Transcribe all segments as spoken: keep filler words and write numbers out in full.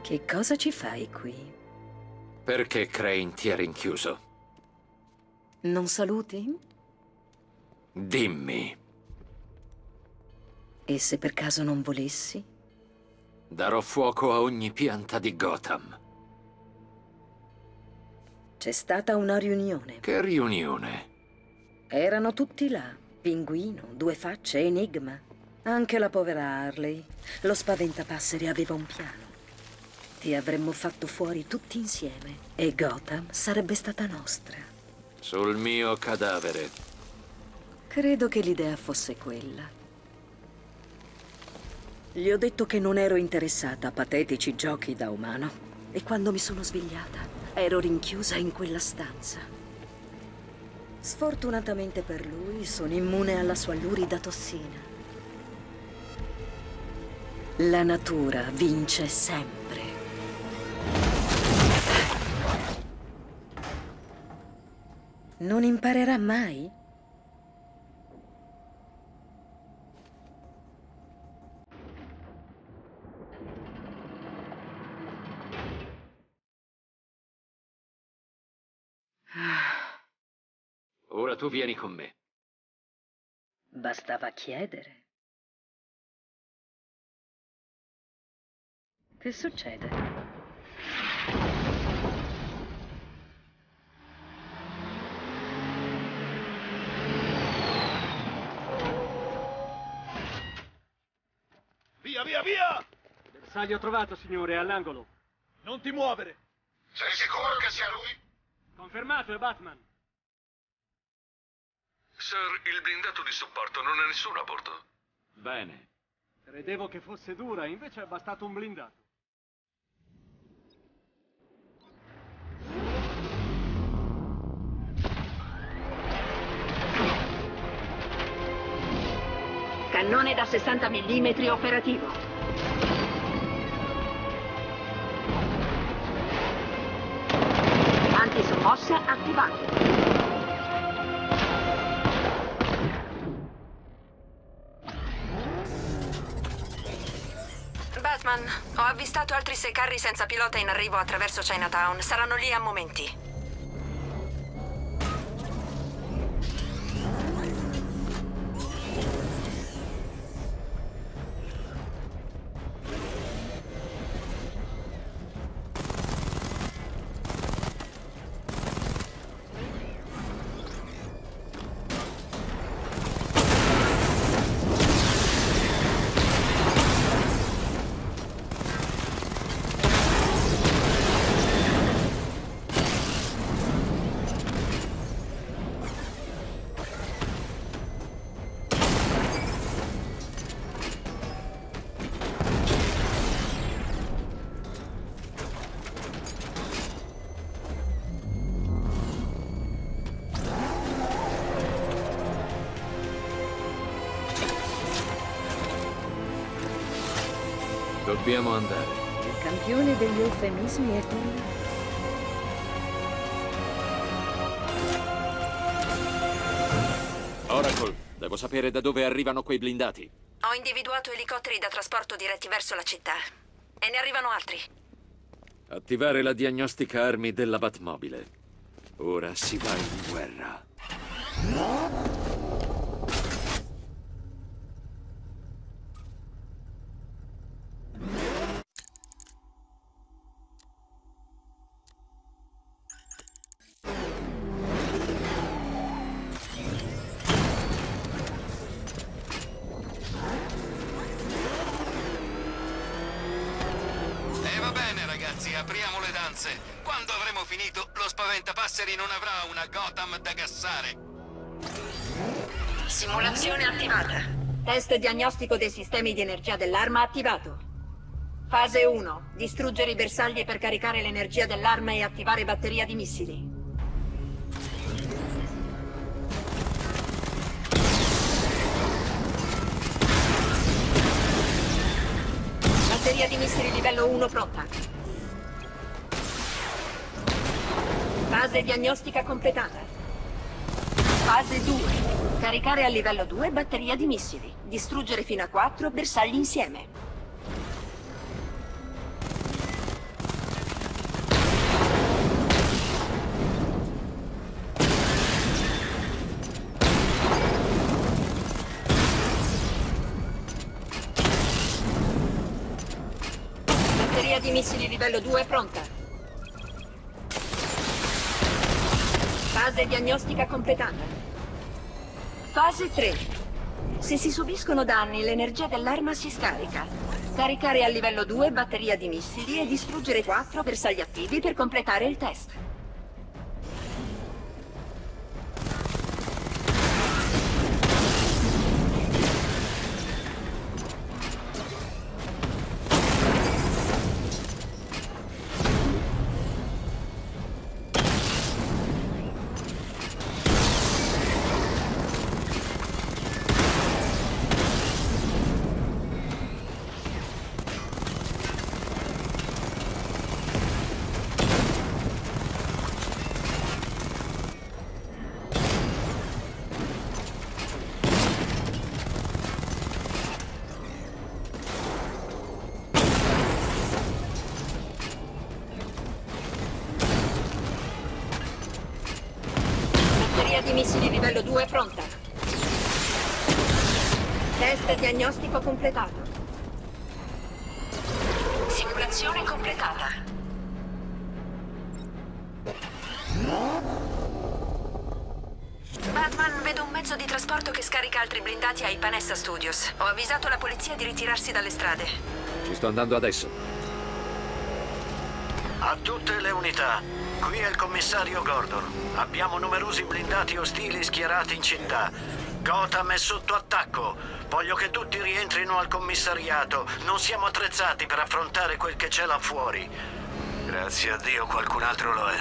Che cosa ci fai qui? Perché Crane ti ha rinchiuso? Non saluti? Dimmi. E se per caso non volessi? Darò fuoco a ogni pianta di Gotham. C'è stata una riunione. Che riunione? Erano tutti là. Pinguino, Due Facce, Enigma. Anche la povera Harley. Lo spaventapasseri aveva un piano. Ti avremmo fatto fuori tutti insieme e Gotham sarebbe stata nostra. Sul mio cadavere. Credo che l'idea fosse quella. Gli ho detto che non ero interessata a patetici giochi da umano. E quando mi sono svegliata, ero rinchiusa in quella stanza. Sfortunatamente per lui, sono immune alla sua lurida tossina. La natura vince sempre. Non imparerà mai? Ora tu vieni con me. Bastava chiedere. Che succede? Via, via, via! Bersaglio trovato, signore, all'angolo. Non ti muovere! Sei sicuro che sia lui? Confermato, è Batman. Sir, il blindato di supporto non ha nessuno a bordo. Bene. Credevo che fosse dura, invece è bastato un blindato. Cannone da sessanta millimetri operativo. Antisommossa attivato. Batman, ho avvistato altri sei carri senza pilota in arrivo attraverso Chinatown. Saranno lì a momenti. Dobbiamo andare. Il campione degli eufemismi è tu. Oracle, devo sapere da dove arrivano quei blindati. Ho individuato elicotteri da trasporto diretti verso la città. E ne arrivano altri. Attivare la diagnostica armi della Batmobile. Ora si va in guerra. Apriamo le danze. Quando avremo finito, lo spaventapasseri non avrà una Gotham da gassare. Simulazione attivata. Test diagnostico dei sistemi di energia dell'arma attivato. Fase uno. Distruggere i bersagli per caricare l'energia dell'arma e attivare batteria di missili. Batteria di missili livello uno pronta. Fase diagnostica completata. Fase due. Caricare a livello due batteria di missili. Distruggere fino a quattro bersagli insieme. Batteria di missili livello due pronta. Fase diagnostica completata. Fase tre. Se si subiscono danni, l'energia dell'arma si scarica. Caricare a livello due batteria di missili e distruggere quattro bersagli attivi per completare il test. Di missili livello due pronta. Test diagnostico completato. Simulazione completata. Batman, vedo un mezzo di trasporto che scarica altri blindati ai Panessa Studios. Ho avvisato la polizia di ritirarsi dalle strade. Ci sto andando adesso. A tutte le unità, qui è il commissario Gordon. Abbiamo numerosi blindati ostili schierati in città. Gotham è sotto attacco. Voglio che tutti rientrino al commissariato. Non siamo attrezzati per affrontare quel che c'è là fuori. Grazie a Dio qualcun altro lo è.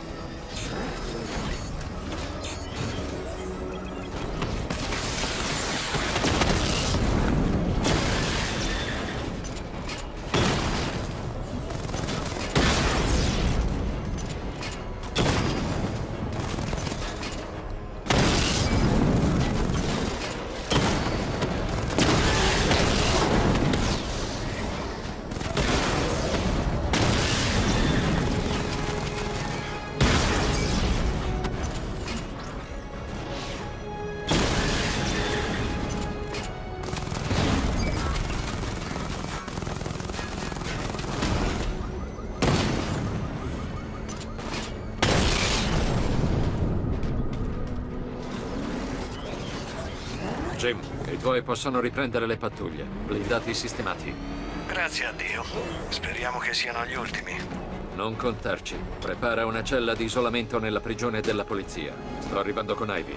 Jim, i tuoi possono riprendere le pattuglie. Blindati sistemati. Grazie a Dio. Speriamo che siano gli ultimi. Non contarci. Prepara una cella di isolamento nella prigione della polizia. Sto arrivando con Ivy.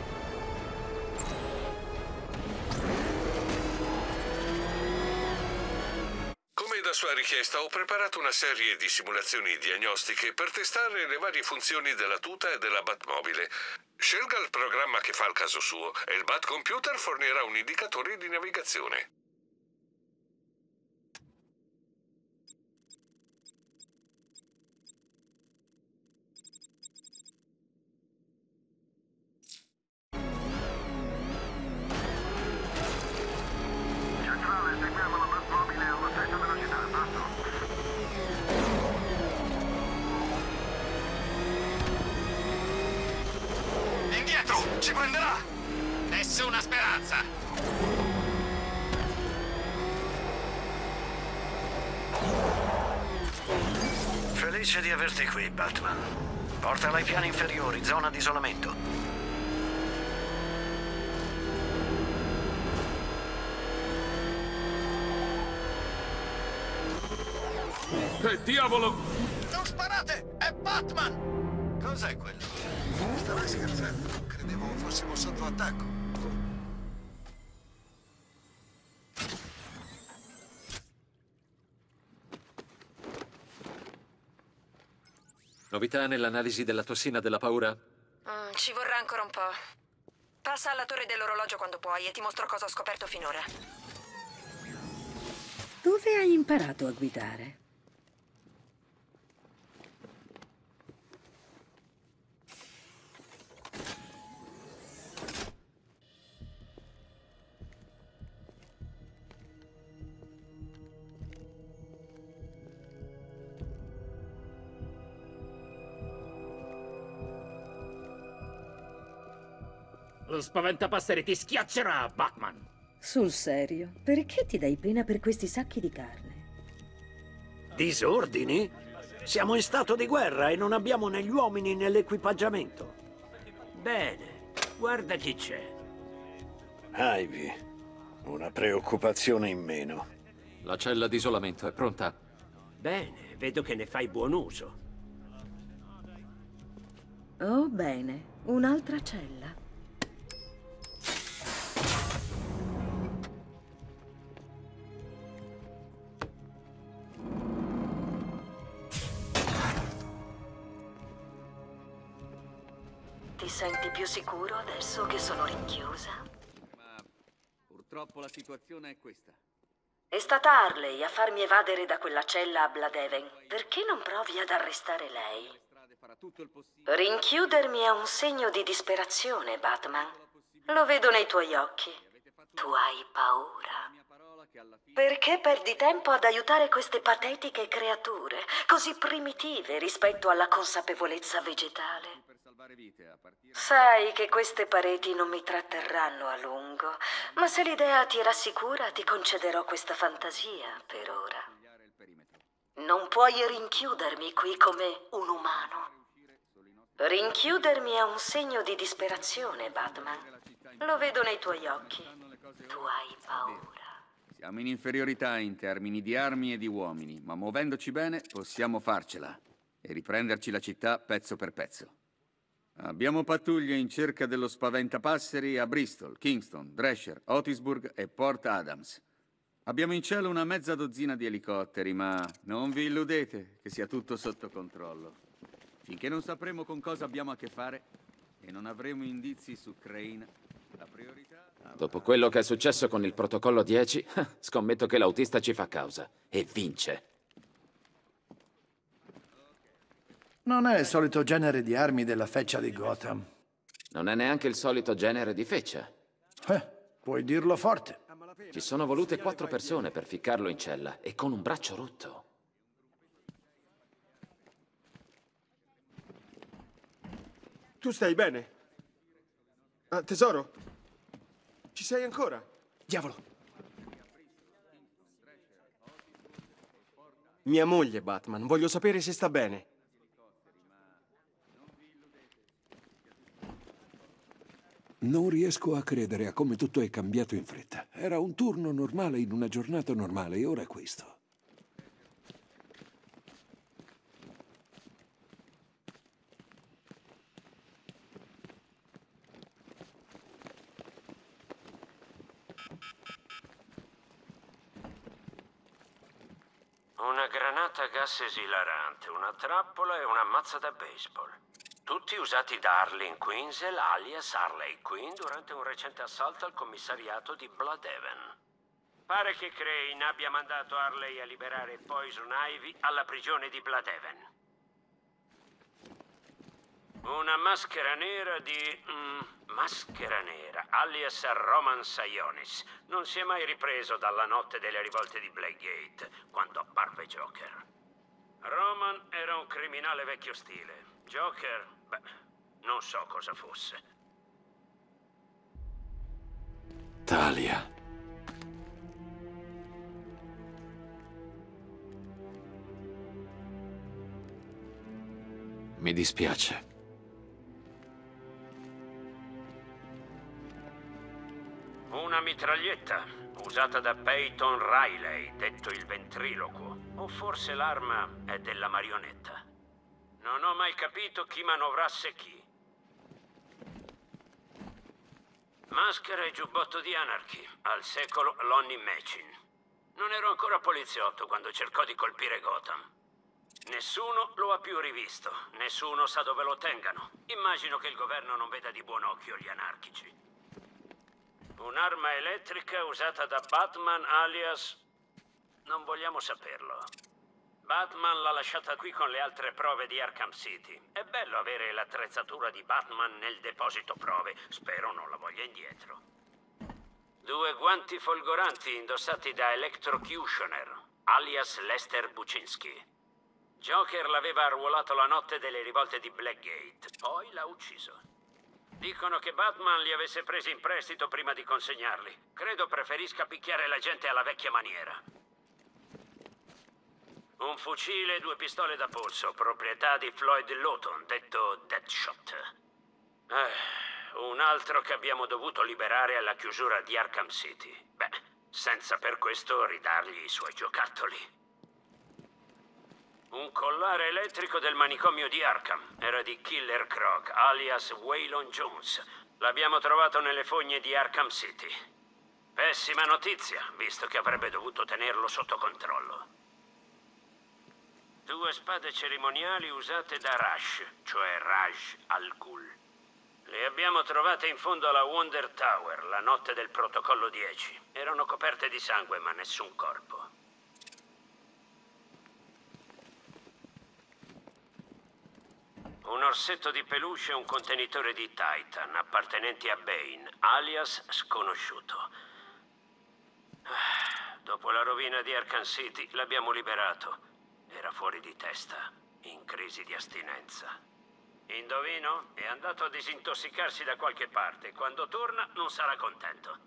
Come da sua richiesta, ho preparato una serie di simulazioni diagnostiche per testare le varie funzioni della tuta e della Batmobile. Scelga il programma che fa il caso suo e il Batcomputer fornirà un indicatore di navigazione. Centrale, seguiamo la Batmobile alla stessa velocità, basta. Indietro! Ci prenderà! Nessuna speranza! Felice di averti qui, Batman. Portala ai piani inferiori, zona di isolamento. Che diavolo! Non sparate! È Batman! Cos'è quello? Starai scherzando? Credevo fossimo sotto attacco. Novità nell'analisi della tossina della paura? Mm, ci vorrà ancora un po'. Passa alla torre dell'orologio quando puoi e ti mostro cosa ho scoperto finora. Dove hai imparato a guidare? Lo spaventapasseri ti schiaccerà, Batman! Sul serio, perché ti dai pena per questi sacchi di carne? Disordini? Siamo in stato di guerra e non abbiamo né gli uomini né l'equipaggiamento. Bene, guarda chi c'è. Ivy, una preoccupazione in meno. La cella di isolamento è pronta. Bene, vedo che ne fai buon uso. Oh, bene. Un'altra cella. Ti senti più sicuro adesso che sono rinchiusa? Ma purtroppo la situazione è questa. È stata Harley a farmi evadere da quella cella a Bloodhaven. Perché non provi ad arrestare lei? Rinchiudermi è un segno di disperazione, Batman. Lo vedo nei tuoi occhi. Tu hai paura. Perché perdi tempo ad aiutare queste patetiche creature, così primitive rispetto alla consapevolezza vegetale? Sai che queste pareti non mi tratterranno a lungo, ma se l'idea ti rassicura, ti concederò questa fantasia per ora. Non puoi rinchiudermi qui come un umano. Rinchiudermi è un segno di disperazione, Batman. Lo vedo nei tuoi occhi. Tu hai paura. Siamo in inferiorità in termini di armi e di uomini, ma muovendoci bene possiamo farcela e riprenderci la città pezzo per pezzo. Abbiamo pattuglie in cerca dello spaventapasseri a Bristol, Kingston, Dresher, Otisburg e Port Adams. Abbiamo in cielo una mezza dozzina di elicotteri, ma non vi illudete che sia tutto sotto controllo. Finché non sapremo con cosa abbiamo a che fare e non avremo indizi su Crane, la priorità... Dopo quello che è successo con il protocollo dieci, scommetto che l'autista ci fa causa e vince. Non è il solito genere di armi della feccia di Gotham. Non è neanche il solito genere di feccia. Eh, puoi dirlo forte. Ci sono volute quattro persone per ficcarlo in cella e con un braccio rotto. Tu stai bene? Ah, tesoro? Ci sei ancora? Diavolo. Mia moglie, Batman. Voglio sapere se sta bene. Non riesco a credere a come tutto è cambiato in fretta. Era un turno normale in una giornata normale e ora è questo. Una granata a gas esilarante, una trappola e una mazza da baseball. Tutti usati da Arlene Quinzel, alias Harley Quinn, durante un recente assalto al commissariato di Bloodhaven. Pare che Crane abbia mandato Harley a liberare Poison Ivy alla prigione di Bloodhaven. Una maschera nera di... Mm, maschera nera, alias Roman Sionis, non si è mai ripreso dalla notte delle rivolte di Blackgate, quando apparve Joker. Roman era un criminale vecchio stile. Joker, beh, non so cosa fosse. Talia. Mi dispiace. Una mitraglietta, usata da Peyton Riley, detto il ventriloquo. O forse l'arma è della marionetta. Non ho mai capito chi manovrasse chi. Maschera e giubbotto di Anarchy, al secolo Lonnie Machin. Non ero ancora poliziotto quando cercò di colpire Gotham. Nessuno lo ha più rivisto, nessuno sa dove lo tengano. Immagino che il governo non veda di buon occhio gli anarchici. Un'arma elettrica usata da Batman alias... non vogliamo saperlo. Batman l'ha lasciata qui con le altre prove di Arkham City. È bello avere l'attrezzatura di Batman nel deposito prove. Spero non la voglia indietro. Due guanti folgoranti indossati da Electrocutioner, alias Lester Buczynski. Joker l'aveva arruolato la notte delle rivolte di Blackgate, poi l'ha ucciso. Dicono che Batman li avesse presi in prestito prima di consegnarli. Credo preferisca picchiare la gente alla vecchia maniera. Un fucile e due pistole da polso, proprietà di Floyd Lawton, detto Deadshot. Eh, un altro che abbiamo dovuto liberare alla chiusura di Arkham City. Beh, senza per questo ridargli i suoi giocattoli. Un collare elettrico del manicomio di Arkham. Era di Killer Croc, alias Waylon Jones. L'abbiamo trovato nelle fogne di Arkham City. Pessima notizia, visto che avrebbe dovuto tenerlo sotto controllo. Due spade cerimoniali usate da Ra's, cioè Raj al Ghul. Le abbiamo trovate in fondo alla Wonder Tower, la notte del protocollo dieci. Erano coperte di sangue, ma nessun corpo. Un orsetto di peluche e un contenitore di Titan, appartenenti a Bane, alias Sconosciuto. Dopo la rovina di Arkham City, l'abbiamo liberato. Era fuori di testa, in crisi di astinenza. Indovino? È andato a disintossicarsi da qualche parte. Quando torna, non sarà contento.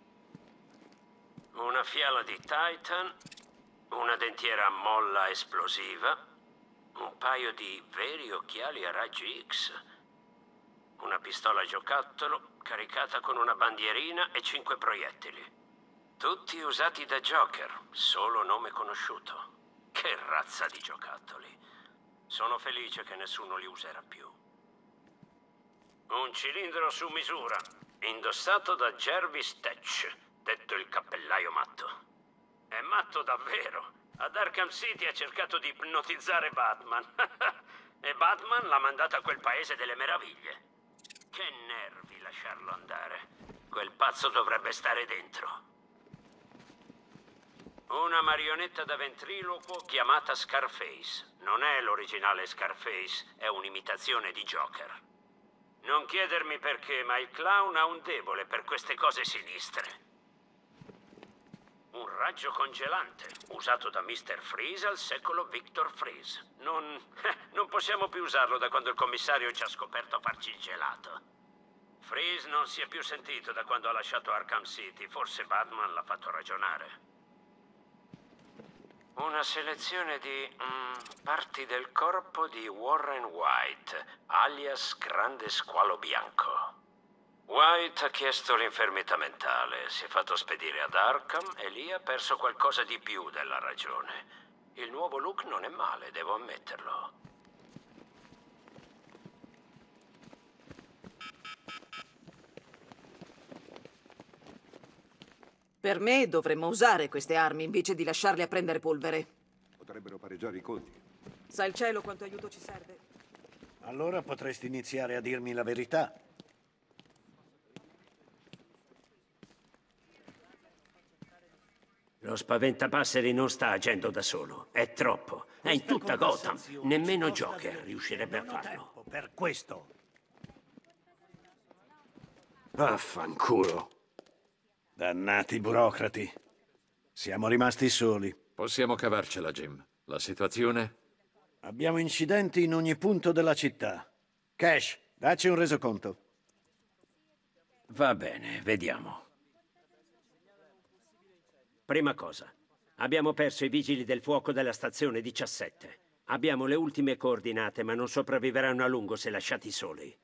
Una fiala di Titan, una dentiera molla esplosiva, un paio di veri occhiali a raggi X, una pistola giocattolo caricata con una bandierina e cinque proiettili. Tutti usati da Joker, solo nome conosciuto. Che razza di giocattoli. Sono felice che nessuno li userà più. Un cilindro su misura, indossato da Jervis Tetch, detto il cappellaio matto. È matto davvero. Ad Arkham City ha cercato di ipnotizzare Batman. E Batman l'ha mandato a quel paese delle meraviglie. Che nervi lasciarlo andare. Quel pazzo dovrebbe stare dentro. Una marionetta da ventriloquo chiamata Scarface. Non è l'originale Scarface, è un'imitazione di Joker. Non chiedermi perché, ma il clown ha un debole per queste cose sinistre. Un raggio congelante, usato da mister Freeze al secolo Victor Freeze. Non... non possiamo più usarlo da quando il commissario ci ha scoperto a farci il gelato. Freeze non si è più sentito da quando ha lasciato Arkham City. Forse Batman l'ha fatto ragionare. Una selezione di mm, parti del corpo di Warren White, alias Grande Squalo Bianco. White ha chiesto l'infermità mentale, si è fatto spedire ad Arkham e lì ha perso qualcosa di più della ragione. Il nuovo look non è male, devo ammetterlo. Per me dovremmo usare queste armi invece di lasciarle a prendere polvere. Potrebbero pareggiare i conti. Sa il cielo quanto aiuto ci serve? Allora potresti iniziare a dirmi la verità. Lo spaventapasseri non sta agendo da solo. È troppo. È in tutta Gotham. Nemmeno Joker riuscirebbe a farlo. Per questo. Vaffanculo. Dannati burocrati. Siamo rimasti soli. Possiamo cavarcela, Jim. La situazione? Abbiamo incidenti in ogni punto della città. Cash, dacci un resoconto. Va bene, vediamo. Prima cosa, abbiamo perso i vigili del fuoco della stazione diciassette. Abbiamo le ultime coordinate, ma non sopravviveranno a lungo se lasciati soli.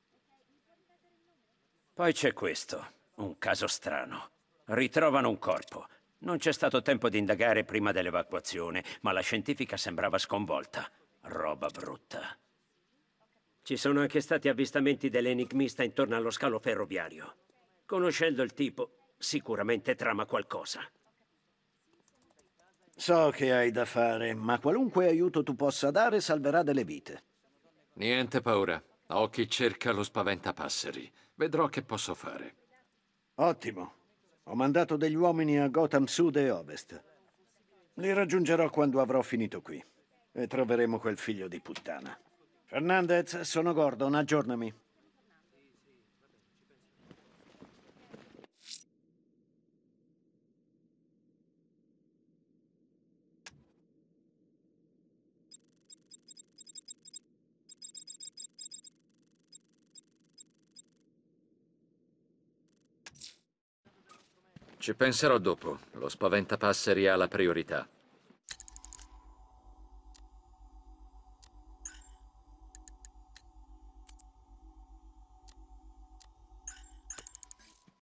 Poi c'è questo, un caso strano. Ritrovano un corpo. Non c'è stato tempo di indagare prima dell'evacuazione, ma la scientifica sembrava sconvolta. Roba brutta. Ci sono anche stati avvistamenti dell'enigmista intorno allo scalo ferroviario. Conoscendo il tipo, sicuramente trama qualcosa. So che hai da fare, ma qualunque aiuto tu possa dare salverà delle vite. Niente paura. Occhi cerca lo spaventapasseri. Vedrò che posso fare. Ottimo. Ho mandato degli uomini a Gotham Sud e Ovest. Li raggiungerò quando avrò finito qui. E troveremo quel figlio di puttana. Fernandez, sono Gordon, aggiornami. Ci penserò dopo. Lo spaventapasseri ha la priorità.